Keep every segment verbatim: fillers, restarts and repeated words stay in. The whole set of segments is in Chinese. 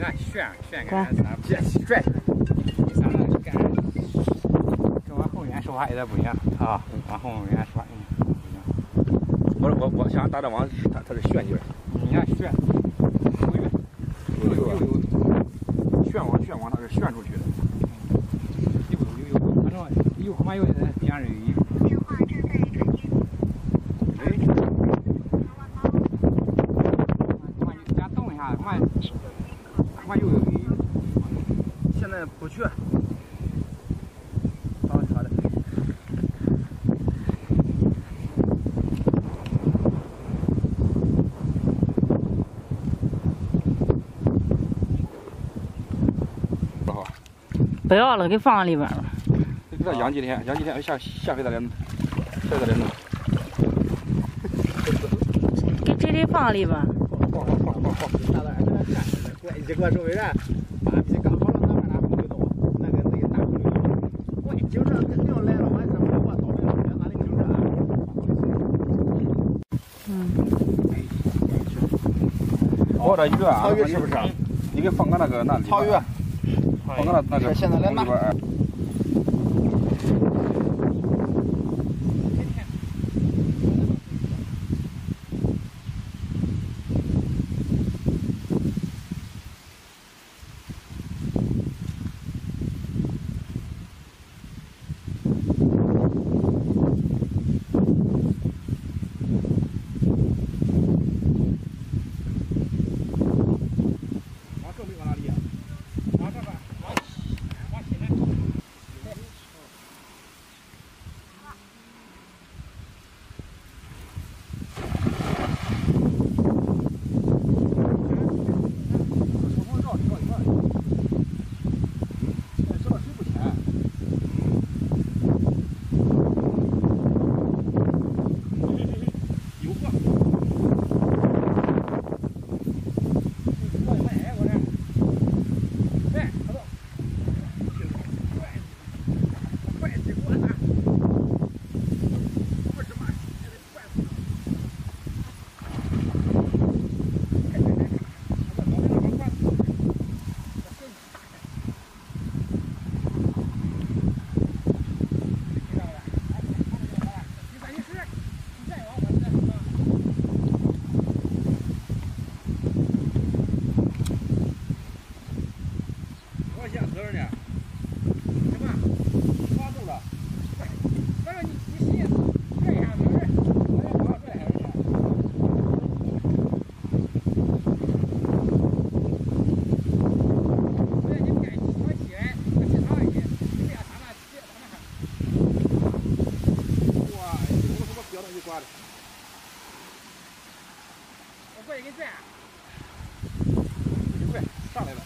看旋旋杆，这拽，你上那杆，跟我后面手法有点不一样啊，往后面手法不一样。 我我我想打的往它它是旋劲儿， 你看旋，有有有有有， 旋往旋往它是旋出去的。 有有有，反正有恐怕有的边上有。 电话正在传接。 哎， 恐怕你家动一下，恐怕恐怕又有雨。 现在不去。好好的。不好。 不要了，给放里边了。 给它养几天，养几天下下回再来，再再来弄。 给这里放里边。 放放放放放。 大的俺那看，我一个周围人，把皮刚好了，那边那不知道，那个那个大不溜。我警车肯定要来了，我这我我倒霉了，哪里警车啊？ 嗯。 我这鱼啊， 草鱼是不是？你给放个那个那里。 草鱼。 放个那那个。 现在来拿。我过去给拽，快上来了。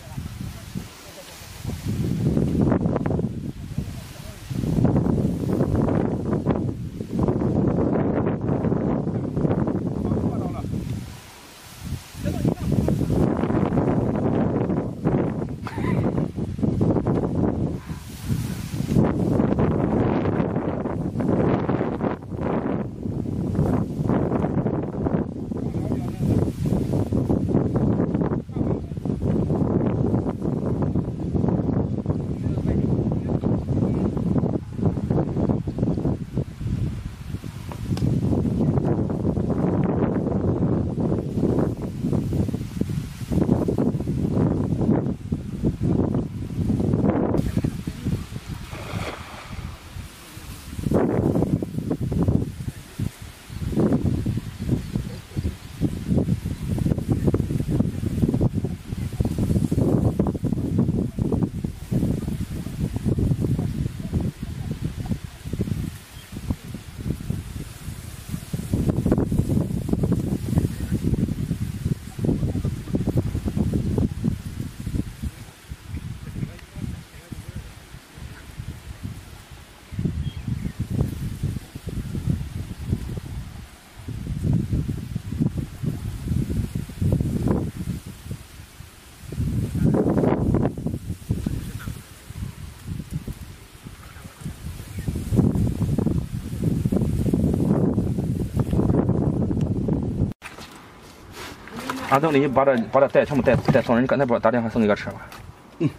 俺等你把这把这带全部带带送人，你刚才不是打电话送给个吃吗？嗯，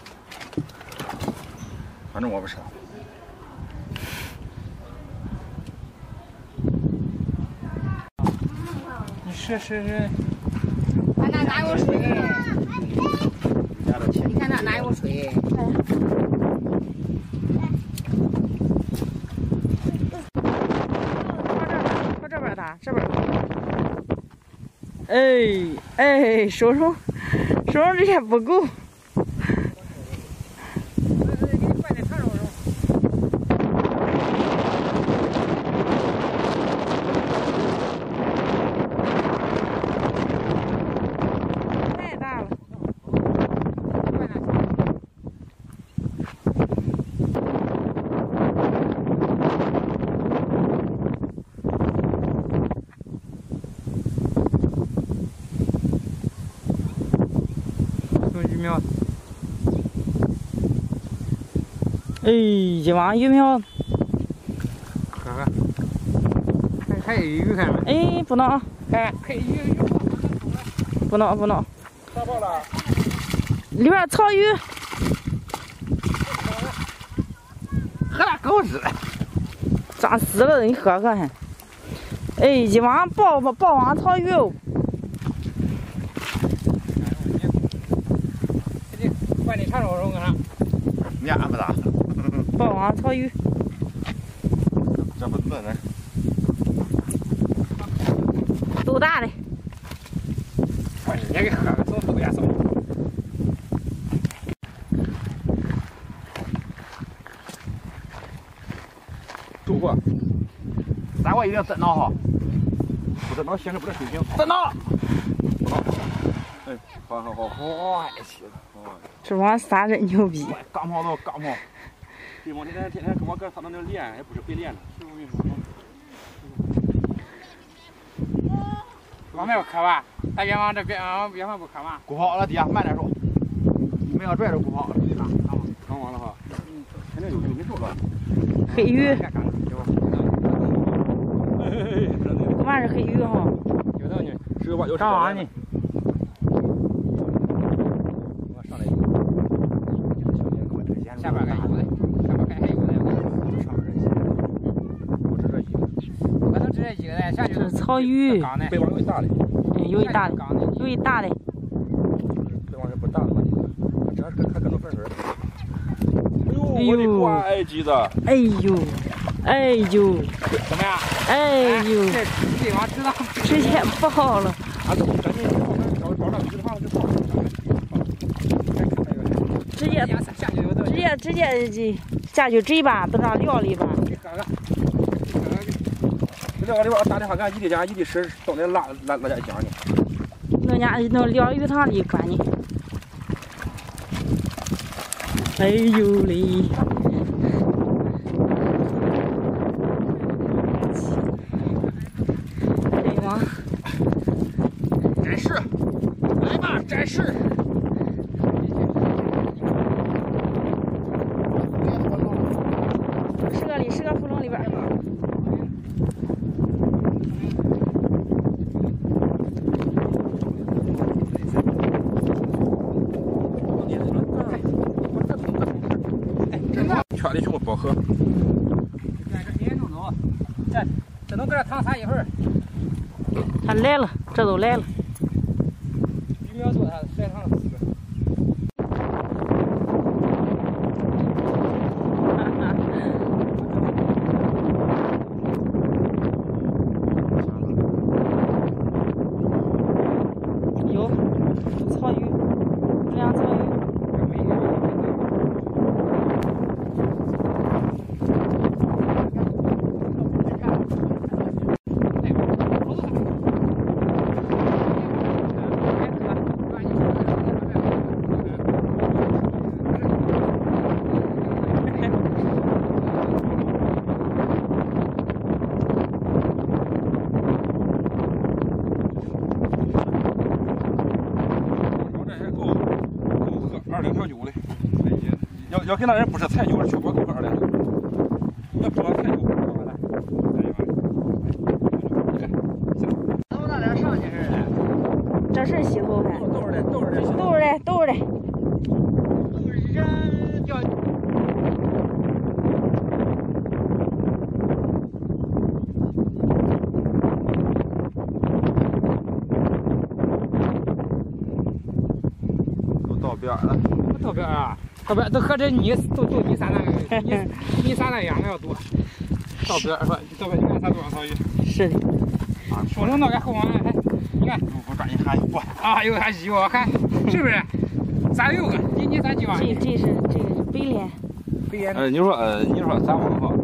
反正我不吃。 你试试试。 看那哪有水？你看那哪有水？ 往这边打，这边。哎哎，手上手上这些不够。太大了。 鱼苗。 哎，这帮鱼苗。 看看，还还有鱼看没？ 哎，不能啊！ 看，还有鱼， 不能不能。 打爆了！ 里边草鱼。 喝那狗屎！ 扎死了，你喝喝还。哎，这帮爆爆爆网草鱼哦。 把你尝尝，我看。 你俺不打。 爆网草鱼。 这不嫩呢。 多大的？ 把人家给喝了，从后边送。 住过。 咱我一定整到好。 不整到现在不得水平。 整到。 哎，好好好，好气了。 这帮仨真牛逼。 刚跑到刚跑。 对嘛，你天天天跟我哥上那那练，也不是白练的。是我跟你说。 往没有磕吧？大远方这边往远方不磕吗？ 鼓跑了，弟啊，慢点说。没有拽着鼓跑了，你看，看吧。 看完了哈。嗯，肯定有有没受了。 黑鱼。嘛是黑鱼哈？ 有道理。 是吧？有上网呢。 我上来。 下边还有的，下边还有的。 上面这些，我只这一个。 我都只这几个嘞，下去是草鱼。 北网有一大的。 有一大的，有一大的。 北网是不大的嘛？这还还搁那粉水。哎呦，我的乖哎，鸡子。 哎呦，哎呦。 怎么样？ 哎呦。 这北网知道。 直接爆了。 啊，赶紧找找找鱼的话就爆了。 直接下去有道理。 直接直接这下去这把都让撂里吧。 看看。 这撂里边打电话给俺姨的家，姨的婶到那拉拉拉家讲呢。 弄家弄撂鱼塘里管你。哎呦嘞！北网。 展示，来吧，展示。 是个里，是个窟窿里边。 圈里全部饱和。 这别弄走，这这能搁这躺仨一会儿。 他来了，这都来了。 鱼苗做它时间长了死。 有草鱼，这样草鱼。 二两小酒嘞，要要给那人不是菜酒，确保够二两。要不菜酒， 都那点上去似的。 这是西边了， 不到边啊，到边都和这你都都你三那你你三那样的要多。到边说到边你看啥多少草鱼？ 是的。 啊，说成那个后往还你看， 我抓你还有不？ 啊，有还有我看是不是？三六个，你你三几万？ 这这是这个是北脸。 北脸。 呃，你说呃，你说咱往哈。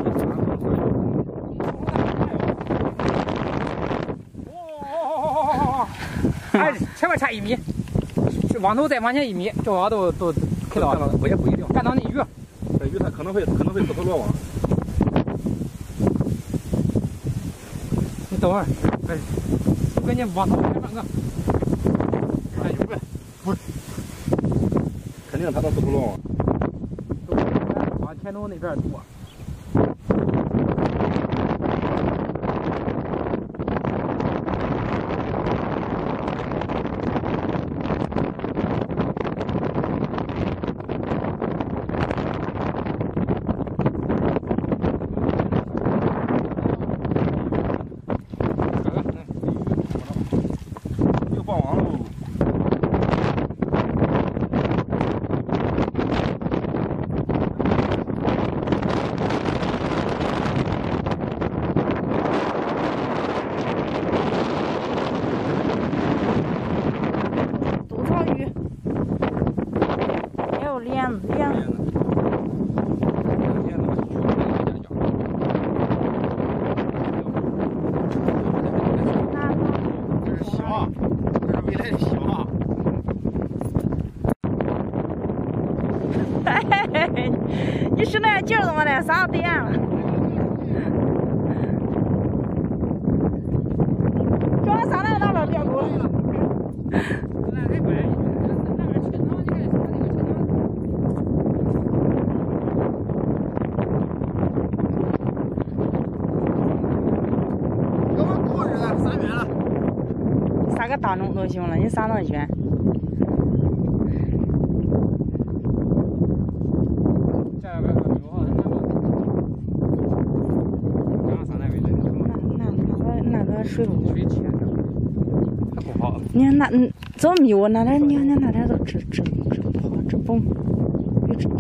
哎，前面差一米，是往头再往前一米，这网都都开到了， 我也不一定。 干到那鱼， 这鱼它可能会可能会自投罗网。 你等会儿，哎，我给你往头开半个，哎，有个， 不是，肯定它能自投罗网。 往田东那边多。 你使那劲儿怎么的？啥对岸了？装上来那边掉钩。 要不过日子三元了。 撒个大钟都行了，你撒那远。水路， 它不好。 你看那嗯，怎么没有那点？你看那那点都直直直不好，直蹦，有直蹦。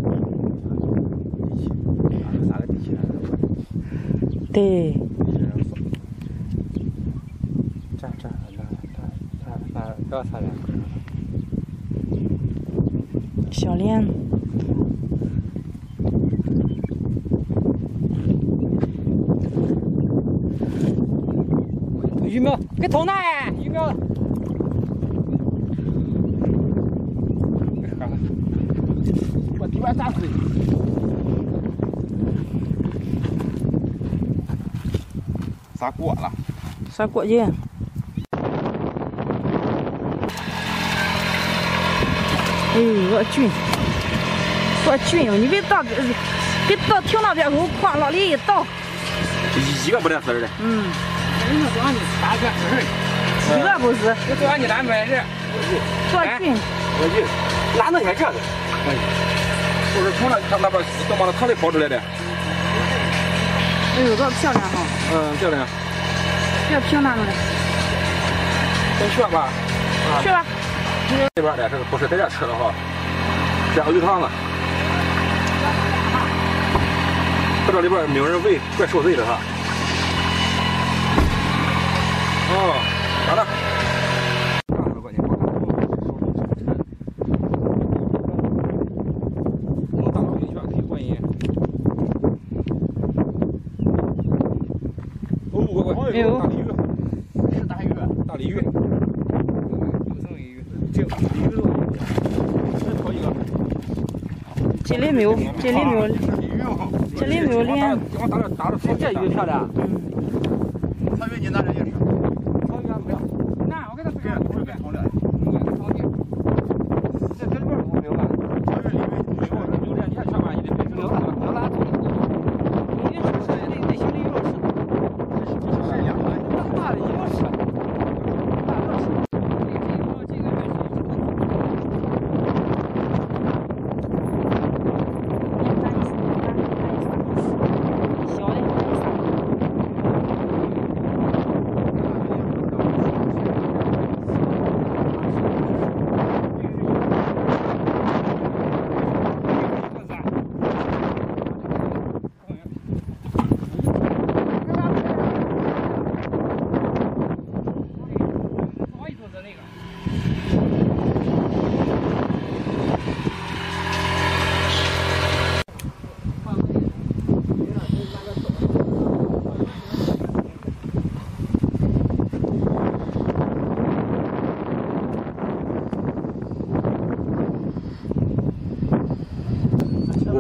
撒个地气对。 这这那那那那不要撒两个。 小莲。 鱼苗，给捅那哎，鱼苗。我底板打碎。 撒过了。 撒过去。哎，我俊，我俊哟！你别到这，别到停到这口，哐往里一倒。 一个不带丝的。 嗯。 你说多少你打个事一个不是。 你多少你单买是？ 多俊。 我去，哪能开这个？不是从那他那边都往那塘里跑出来的。 哎呦，多漂亮哈！ 嗯，漂亮。 这平哪弄的？ 先去吧。 去吧。 这边的这个不是在这吃的哈，这鱼塘子。这里边没有人喂，怪受罪的哈。哦，咋的？能打到一圈可以过瘾。哦，我我哎呦， 大鲤鱼， 是大鱼， 大鲤鱼， 有生鱼， 这鲤鱼肉，再瞅一个。 这里没有，这里没有，这里没有脸。 我打这打这， 这鱼漂亮。 嗯。 草鱼你拿这也是。 草鱼不要。那我给他这样不是更好了？ 这这里边我没有吧？ 草鱼里面没有没有脸，你看全把你的背没有吧？没有啦。你这是那那行李肉吃的。 是两块。 大的也要吃。大的吃。 小的。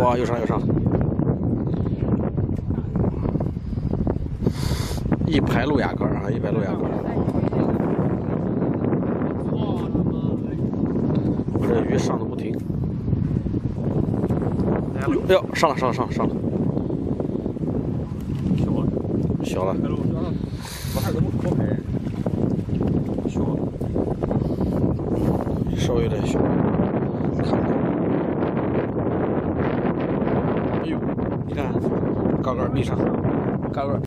哇，又上又上，一排路亚杆啊，一排路亚杆。我这鱼上的不停。哎呦，上了上了上了上了，小了， 我还怎么多拍？小， 稍微有点小，看不到。哎呦，你看，杠杆闭上，杠杆。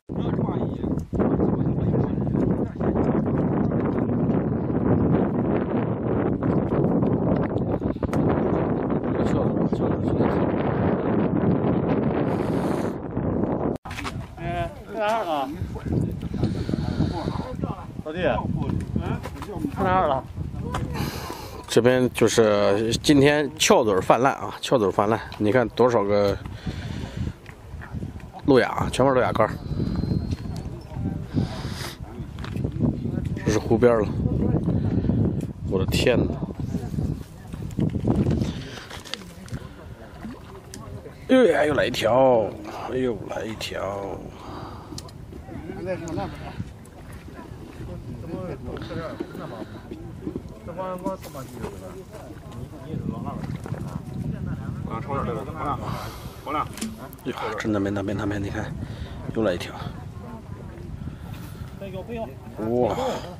老弟，看哪儿了？ 这边就是今天翘嘴泛滥啊，翘嘴泛滥，你看多少个路亚啊，全部是路亚杆。这是湖边了，我的天哪！哎呀，又来一条，又来一条。哟，真的没那边那边，你看，又来一条。哇！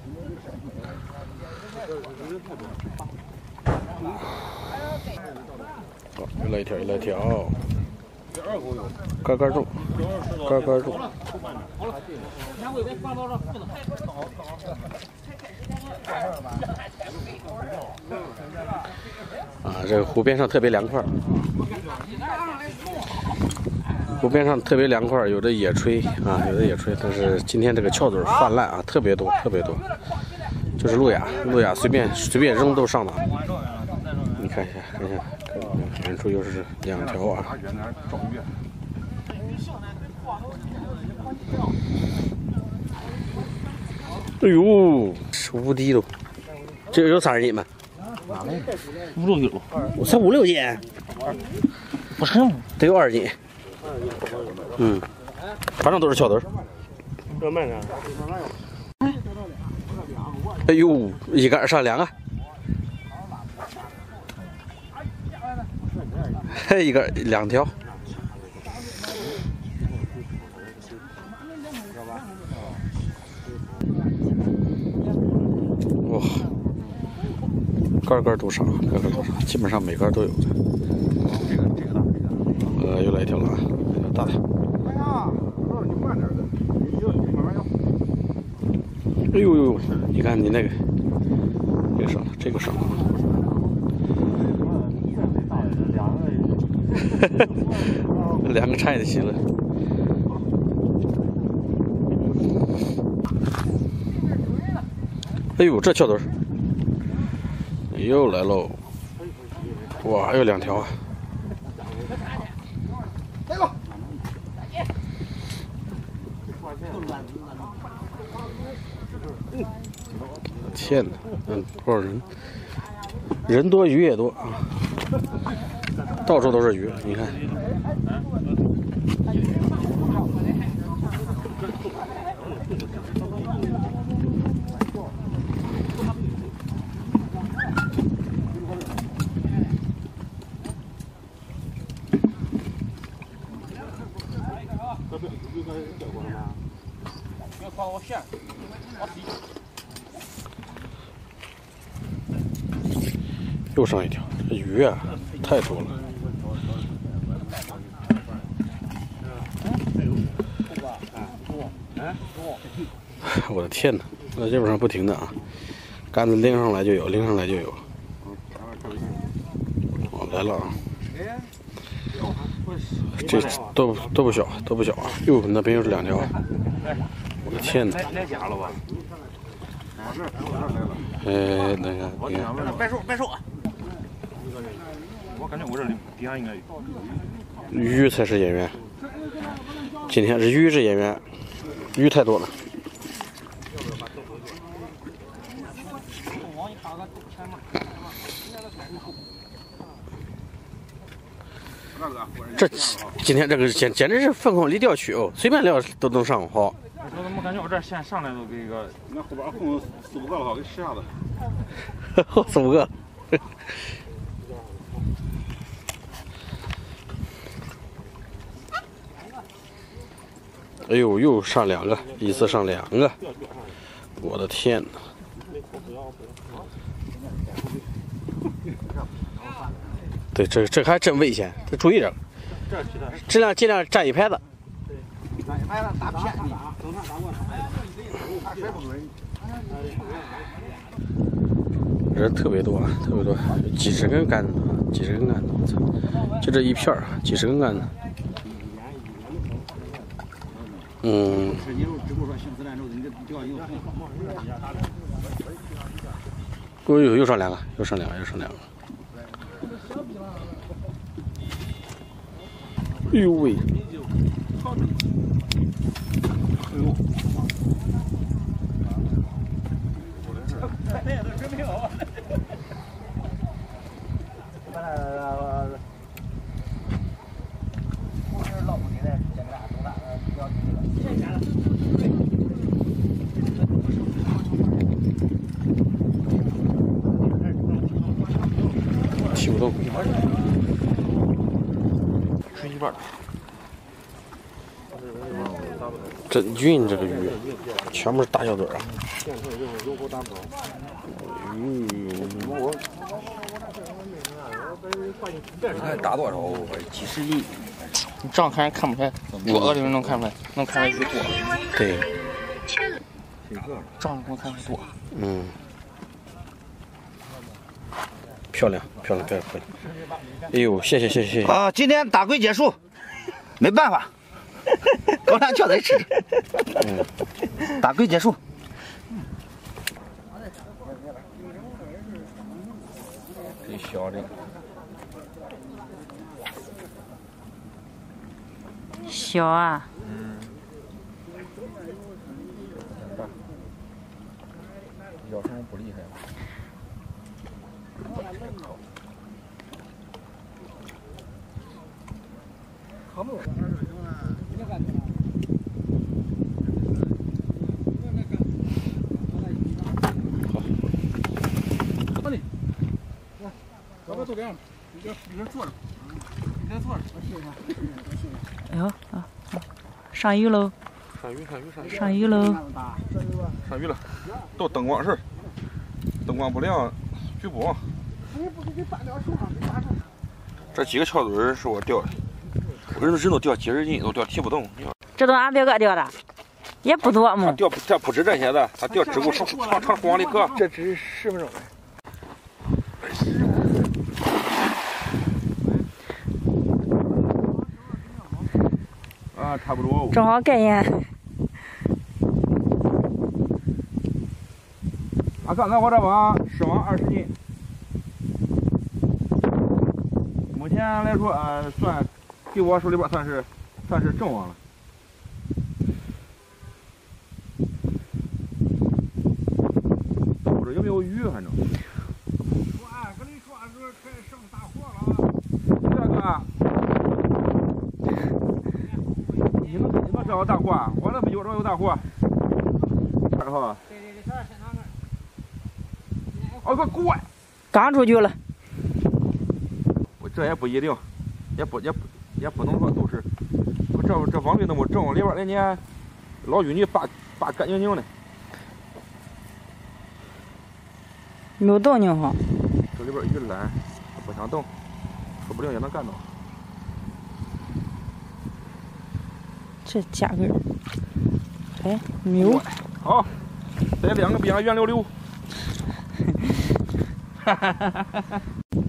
好，又来一条，又来一条。杆杆重，杆杆重。啊，这个湖边上特别凉快，湖边上特别凉快，有的野炊啊，有的野炊，但是今天这个翘嘴泛滥啊，特别多，特别多，就是路亚，路亚随便随便扔都上哪。你看一下，看一下，远处又是两条啊。哎呦，无敌了！这有三十斤吗？ 五六斤， 我才五六斤， 不是得有二十斤。嗯，反正都是翘嘴。 这卖呢？ 哎呦，一杆上两个，嘿，一杆两条。哇，杆杆都上，杆杆都上，基本上每杆都有。 这个这个大，这个呃，又来一条了啊，大的。 哎呀，你慢点的，你你慢慢摇。 哎呦呦，你看你那个，这个上了，这个上了。两个拆得起了。哎呦，这翘嘴又来喽！哇，还有两条啊！天哪，嗯，多少人？人多鱼也多啊，到处都是鱼，你看。又上一条，这鱼啊太多了。我的天哪，那基本上不停的啊，杆子拎上来就有，拎上来就有。哦，来了啊！这都都不小，都不小啊！哟，那边又是两条，我的天哪！哎，那个，你看， 掰手掰手。我感觉我这里底下应该有。 鱼才是演员，今天是鱼是演员，鱼太多了。 这今天这个简简直是凤凰离钓区哦，随便钓都能上好。 我怎么感觉我这线上来都给个， 那后边混四五个了，给吃下子。 四五个。哎呦，又上两个，一次上两个，我的天哪！对，这这还真危险，得注意着，尽量尽量站一排子。 站一排子大片的， 人特别多，特别多，几十根杆子，几十根杆子，我操！就这一片儿，几十根杆子。嗯。哦呦，又上两个，又上两个，又上两个。哎呦喂！哎呦！提不动。吹一半。真晕，这个鱼，全部是大小嘴啊！嗯， 你看打多少？几十斤。 你这样看看不出来，我这里面能看出来，能看出来鱼多。 对。 这样能看出来多。 嗯。漂亮，漂亮，漂亮，漂亮！哎呦，谢谢，谢谢，谢谢。 啊，今天打龟结束，没办法，高粱叫得吃。 嗯， 打龟结束。 这小的。 小啊。 嗯。咬声不厉害。好不？ 好的，老板坐这样，你这你这坐着，你这坐着。 哎呦啊！上鱼喽！ 上鱼，上鱼，上鱼！ 上鱼喽！ 上鱼了，都灯光事，灯光不亮，鱼不旺。这几个翘嘴是我钓的，我人人都钓几十斤，都钓提不动。 这都俺表哥钓的，也不多嘛。 他钓这不止这些的，他钓只顾长长长往里搁。 这只是十分钟的。 啊，差不多。 正好盖烟。 啊，刚才我这网失网二十斤。目前来说，呃，算给我手里边算是算是正网了。不知有没有鱼，反正。 说啊，跟你说说，开始上大货了。 这个，你们你们知道大货，我那边有这有大货。这个哈。对对对，这是哪个？哦，个怪。 刚出去了。 这也不一定，也不也不也不能说都是，这这网鱼那么正，里边人家老淤泥扒扒干净净的， 没有动静哈。 这里边鱼懒，不想动，说不定也能干到。 这价格，哎，没有。 好，再两个边上圆溜溜。哈哈哈哈哈。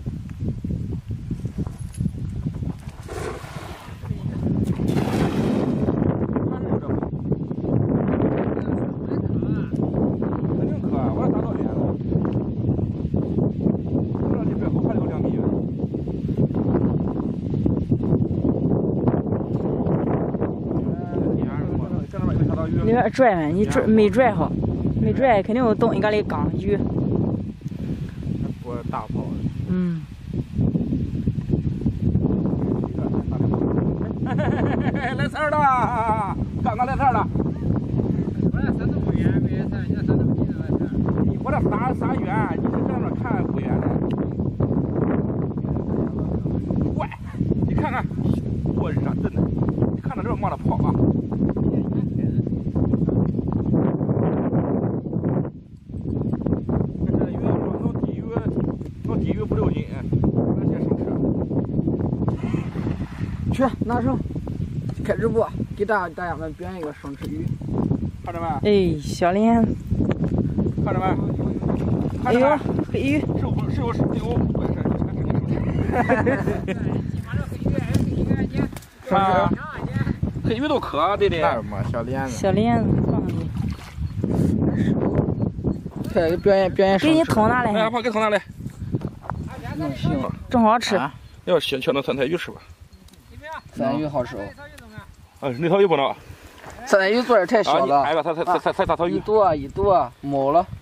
里边拽嘛，你拽没拽好，没拽肯定有动一个里缸鱼。 我大炮。 嗯。 来刺儿了，刚刚来刺儿了。 我这山这么远，没事，你这山这么近没事。 我这山山远，你是在那看不远的。怪，你看看，多热真的，你看到这往那跑吧。这鱼能低于能低于五六斤，那些生吃。 去拿绳，开直播，给大大家们表演一个生吃鱼， 看着没？ 哎，小莲， 看着没？ 哎呦，黑鱼， 是有是有是有，不是是吧？黑鱼都渴，对的。 那什么小莲子， 小莲子放的， 开个表演表演生吃。 给你捅拿哎呀， 来， 爸，给捅拿来。 能行吗？ 正好吃。 要切切那酸菜鱼吃吧。 酸菜鱼好吃。 啊，那条鱼不能。 酸菜鱼做的太小了。 哎呀，才才才才才大条鱼。 一剁一剁，没了。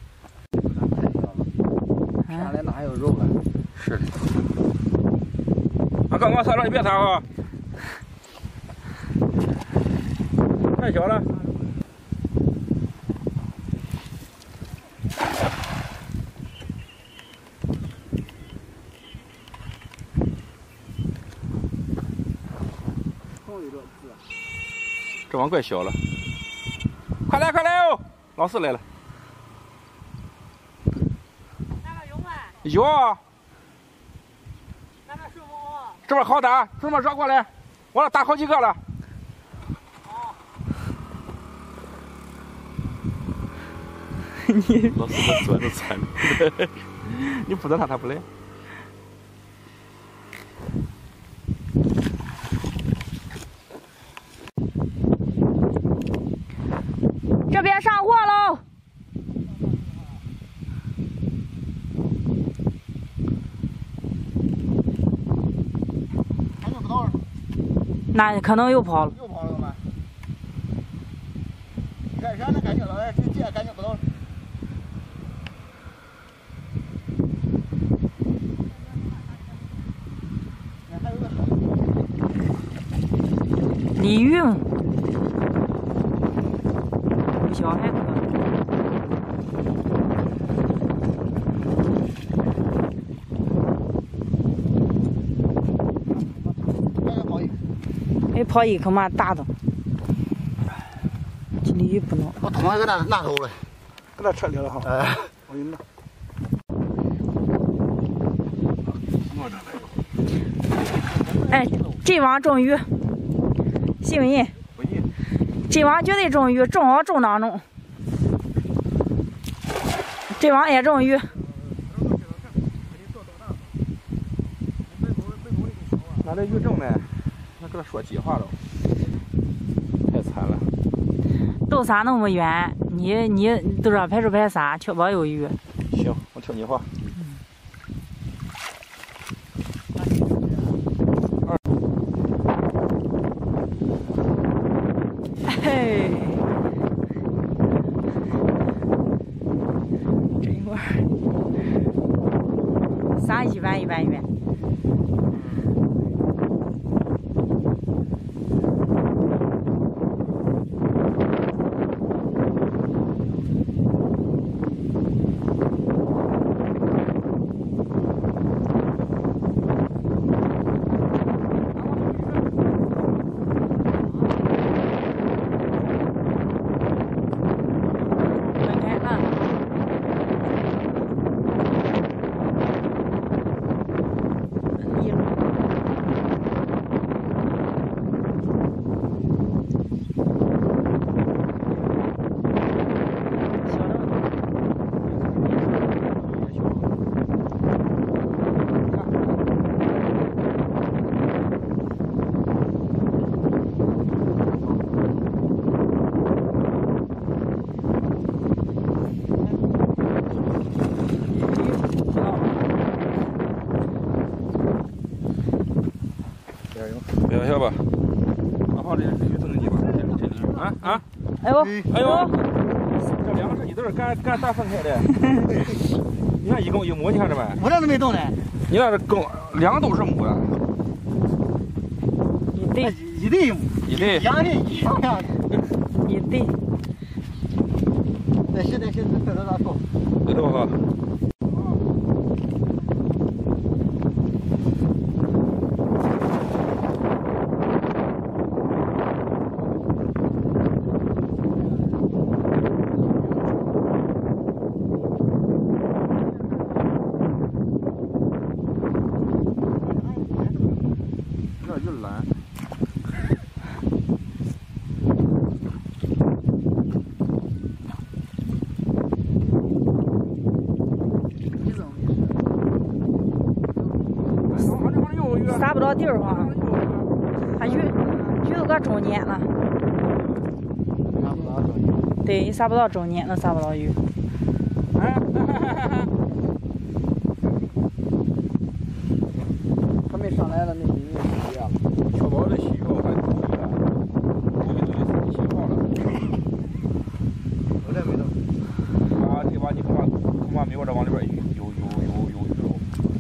看来哪还有肉了？ 是的。啊，刚刚擦了，你别擦啊！太小了。这网怪小了，快来快来哦！老四来了。有啊。这边好打，这边绕过来，我这打好几个了。 你老四我钻都钻了，你不钻他他不来。 这边上货喽！ 还没不到， 那可能又跑了。 又跑了吗？干啥那感觉了？这这感觉不到。还有个小鲤鱼嘛，不小还可以。哎，跑一可嘛大的，这鲤鱼不能。 我捅一个那那头了， 给他扯掉了哈。 哎， 我给你拿。 哎，这网中鱼，信不信？ 不信。 这网绝对中鱼，中好中当中。这网也中鱼。 那这鱼正呢？那给他说计划了，太惨了。 都撒那么远，你你都让排除排撒，确保有鱼。 行，我听你话。 嘿，这一会儿撒一般一般远。 别笑吧，哪怕这鱼都能你吧，啊啊！ 哎呦， 哎呦，这两个是一对干干大分开的。你看一公一母，你看着没？ 我这都没动呢。 你那是公，两个都是母的。 你对， 一对一对两对一样样。 一对。 那现在现在快到那头。 这头哈。 这就懒。 撒不着地儿哈，它鱼鱼都搁中间了。对，撒不到中间，能撒不到鱼。 他没上来了，那鱼就这样了。 确保这洗肉还足够了，我给都洗好了。 有这没有？ 啊，这把你恐怕恐怕没有这往里边有有有有鱼肉。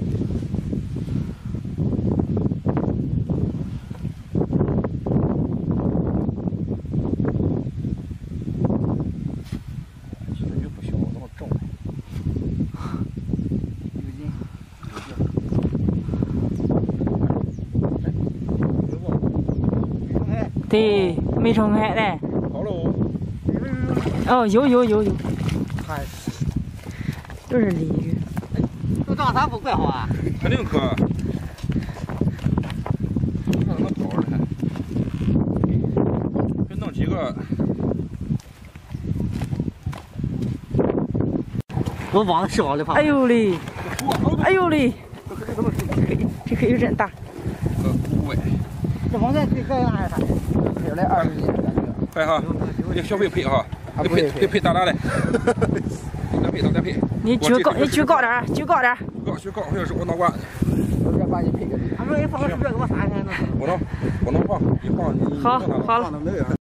其实鱼不小，那么重。 对，没冲开嘞。 好喽。 哦，有有有有， 还都是鲤鱼。 都这样咱不怪好啊？ 肯定可。看他跑着呢，别弄几个。 我网子是往里放。 哎呦嘞！哎呦嘞！这个有点大。 呃，五位。 这网子最该拿啥？有来二十斤。 快哈，这小费赔哈，得赔得赔大大的，再赔再赔。 你举高，你举高点儿，举高点儿。 高举高，这是我脑瓜。 我这把你赔给你。他说你放个这个我啥钱呢？ 不能不能放，一放你好，好了。